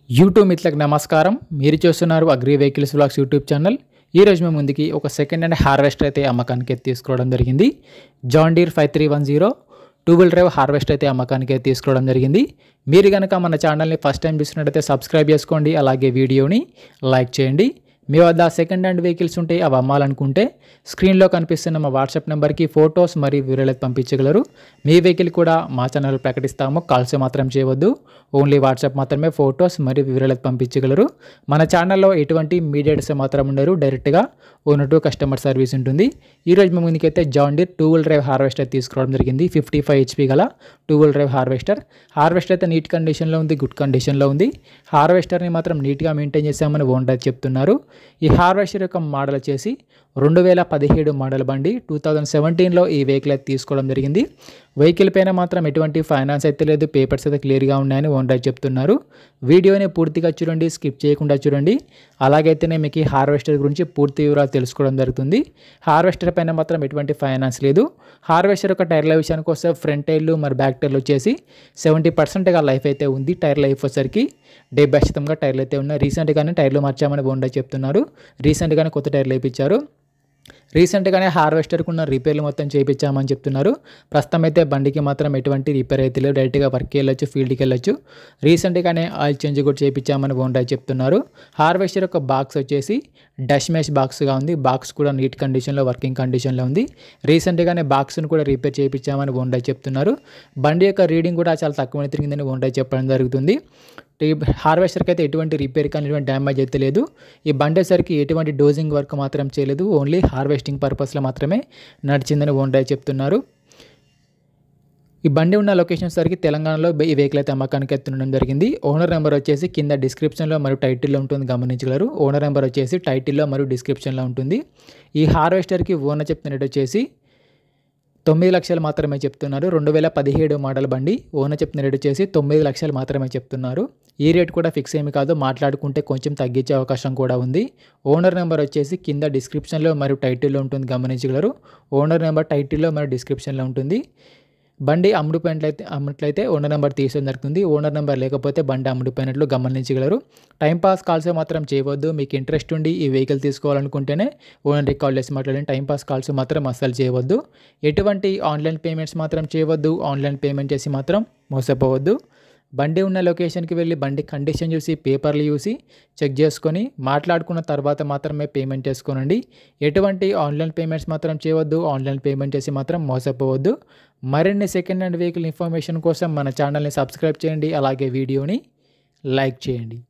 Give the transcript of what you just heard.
YouTube మిత్రులకు నమస్కారం. మీరు చూస్తున్నారు agri vehicles vlogs YouTube channel. ఈ రోజు మేము ముందుకి ఒక సెకండ్ హ్యాండ్ హార్వెస్టర్ అయితే అమ్మకానికి తీసుకోవడం జరిగింది. John Deere 5310 two wheel drive harvester అయితే అమ్మకానికి తీసుకోవడం జరిగింది. మీరు కనుక మన ఛానల్ని ఫస్ట్ టైం చూసినట్టయితే సబ్స్క్రైబ్ చేసుకోండి, అలాగే వీడియోని లైక్ చేయండి. మీ వద్ద సెకండ్ హ్యాండ్ వెహికల్స్ ఉంటే అవి అమ్మాలనుకుంటే స్క్రీన్లో కనిపిస్తున్న మా వాట్సాప్ నెంబర్కి ఫొటోస్ మరియు వివరాలు పంపించగలరు. మీ వెహికల్ కూడా మా ఛానల్ ప్రకటిస్తాము. కాల్స్ మాత్రం చేయవద్దు, ఓన్లీ వాట్సాప్ మాత్రమే ఫొటోస్ మరియు వివరాలు పంపించగలరు. మన ఛానల్లో ఎటువంటి మీడియేటర్స్ మాత్రం ఉండరు, డైరెక్ట్గా ఓనర్ టు కస్టమర్ సర్వీస్ ఉంటుంది. ఈరోజు మేము ముందుకైతే John Deere two wheel drive harvester తీసుకోవడం జరిగింది. 55 HP గల two wheel drive harvester. Harvester అయితే నీట్ కండిషన్లో ఉంది, గుడ్ కండిషన్లో ఉంది. హార్వెస్టర్ని మాత్రం నీట్గా మెయింటైన్ చేసామని ఓనర్ చెప్తున్నారు. ఈ హార్వెస్టర్ యొక్క మోడల్ వచ్చేసి 2017 మోడల్ బండి. 2017లో ఈ వెహికల్ అయితే తీసుకోవడం జరిగింది. వెహికల్ పైన మాత్రం ఎటువంటి ఫైనాన్స్ అయితే లేదు, పేపర్స్ అయితే క్లియర్గా ఉన్నాయని ఓనర్ చెప్తున్నారు. వీడియోని పూర్తిగా చూడండి, స్కిప్ చేయకుండా చూడండి. అలాగైతేనే మీకు ఈ హార్వెస్టర్ గురించి పూర్తి వివరాలు తెలుసుకోవడం జరుగుతుంది. హార్వెస్టర్ పైన మాత్రం ఎటువంటి ఫైనాన్స్ లేదు. హార్వెస్టర్ యొక్క టైర్ల విషయానికి వస్తే ఫ్రంట్ టైర్లు మరి బ్యాక్ టైర్లు వచ్చేసి 70%గా లైఫ్ అయితే ఉంది. టైర్ లైఫ్ వచ్చేసరికి 70% టైర్లు అయితే ఉన్నాయి. రీసెంట్గానే టైర్లు మార్చామని ఓనర్ చెప్తున్నారు. రీసెంట్గానే కొత్త టైర్లు వేయించారు. రీసెంట్గానే హార్వెస్టర్కు ఉన్న రిపేర్లు మొత్తం చేయించామని చెప్తున్నారు. ప్రస్తుతం అయితే బండికి మాత్రం ఎటువంటి రిపేర్ అయితే లేదు, డైరెక్ట్గా వర్క్కి వెళ్ళొచ్చు, ఫీల్డ్కి వెళ్ళొచ్చు. రీసెంట్గానే ఆయిల్ చేంజ్ కూడా చేయించామని ఓనర్ చెప్తున్నారు. హార్వెస్టర్ యొక్క బాక్స్ వచ్చేసి డష్ మెష్ బాక్స్గా ఉంది. బాక్స్ కూడా నీట్ కండిషన్లో, వర్కింగ్ కండిషన్లో ఉంది. రీసెంట్గానే బాక్స్ను కూడా రిపేర్ చేయించామని ఓనర్ చెప్తున్నారు. బండి యొక్క రీడింగ్ కూడా చాలా తక్కువనే తిరిగిందని ఓనర్ చెప్పడం జరుగుతుంది. హార్వెస్టర్కి అయితే ఎటువంటి రిపేర్ కానీ ఎటువంటి డ్యామేజ్ అయితే లేదు. ఈ బండి సరికి ఎటువంటి డోజింగ్ వర్క్ మాత్రం చేయలేదు, ఓన్లీ హార్వెస్టింగ్ పర్పస్లో మాత్రమే నడిచిందని ఓనర్ చెప్తున్నారు. ఈ బండి ఉన్న లొకేషన్ సరికి తెలంగాణలో ఈ వెహికల్ అయితే అమ్మకానికి ఎత్తుండడం జరిగింది. ఓనర్ నెంబర్ వచ్చేసి కింద డిస్క్రిప్షన్లో మరియు టైటిల్లో ఉంటుంది, గమనించగలరు. ఓనర్ నెంబర్ వచ్చేసి టైటిల్లో మరియు డిస్క్రిప్షన్లో ఉంటుంది. ఈ హార్వెస్టర్కి ఓనర్ చెప్తున్నట్టు వచ్చేసి 9 లక్షలు మాత్రమే చెప్తున్నారు. 2017 మోడల్ బండి. ఓనర్ చెప్పిన రేట్ వచ్చేసి 9 లక్షలు మాత్రమే చెప్తున్నారు. ఈ రేట్ కూడా ఫిక్స్ ఏమి కాదు, మాట్లాడుకుంటే కొంచెం తగ్గించే అవకాశం కూడా ఉంది. ఓనర్ నెంబర్ వచ్చేసి కింద డిస్క్రిప్షన్లో మరియు టైటిల్లో ఉంటుంది, గమనించగలరు. ఓనర్ నెంబర్ టైటిల్లో మరియు డిస్క్రిప్షన్లో ఉంటుంది. బండి అమ్ముడిపోయినట్లయితే ఓనర్ నెంబర్ తీసుకోవడం జరుగుతుంది. ఓనర్ నెంబర్ లేకపోతే బండి అమ్ముడిపోయినట్లు గమనించగలరు. టైంపాస్ కాల్స్ మాత్రం చేయవద్దు. మీకు ఇంట్రెస్ట్ ఉండి ఈ వెహికల్ తీసుకోవాలనుకుంటేనే ఓనర్ కాల్ చేసి మాట్లాడండి. టైంపాస్ కాల్స్ మాత్రం అస్సలు చేయవద్దు. ఎటువంటి ఆన్లైన్ పేమెంట్స్ మాత్రం చేయవద్దు. ఆన్లైన్ పేమెంట్ చేసి మాత్రం మోసపోవద్దు. బండి ఉన్న లొకేషన్కి వెళ్ళి బండి కండిషన్ చూసి, పేపర్లు చూసి చెక్ చేసుకొని మాట్లాడుకున్న తర్వాత మాత్రమే పేమెంట్ చేసుకోనండి. ఎటువంటి ఆన్లైన్ పేమెంట్స్ మాత్రం చేయవద్దు. ఆన్లైన్ పేమెంట్ చేసి మాత్రం మోసపోవద్దు. మరిన్ని సెకండ్ హ్యాండ్ వెహికల్ ఇన్ఫర్మేషన్ కోసం మన ఛానల్ని సబ్స్క్రైబ్ చేయండి, అలాగే వీడియోని లైక్ చేయండి.